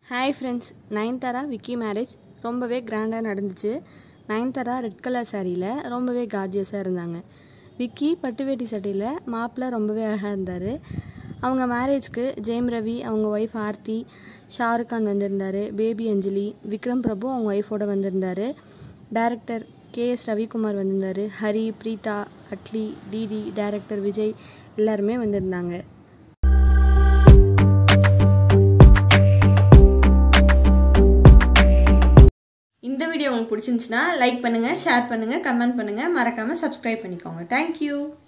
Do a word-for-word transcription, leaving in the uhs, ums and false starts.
Hi friends, nayanthara wikki marriage ரொம்பவே கிராண்டா நடந்துச்சு. nayanthara ரெட் கலர் சாரியில ரொம்பவே கார்ஜியஸா இருந்தாங்க. விக்கி பட்டுவேட்டி சட்டையில மாப்பிள்ள ரொம்பவே அழகா இருந்தாரு. அவங்க மேரேஜ்க்கு ஜெயம் ரவி, அவங்க ஒய்ஃப் ஆர்த்தி, ஷாருக் கான் வந்திருந்தாரு. பேபி அஞ்சலி, விக்ரம் பிரபு அவங்க ஒய்ஃபோட வந்திருந்தாரு. டைரக்டர் கே எஸ் ரவிக்குமார் வந்திருந்தாரு. ஹரி, பிரீதா, அட்லி, டிடி, டைரக்டர் விஜய் எல்லாருமே வந்திருந்தாங்க. இந்த வீடியோ உங்களுக்கு பிடிச்சிருந்துச்சுன்னா லைக் பண்ணுங்க, ஷேர் பண்ணுங்க, கமெண்ட் பண்ணுங்க, மறக்காம சப்ஸ்கிரைப் பண்ணிக்கோங்க. Thank you.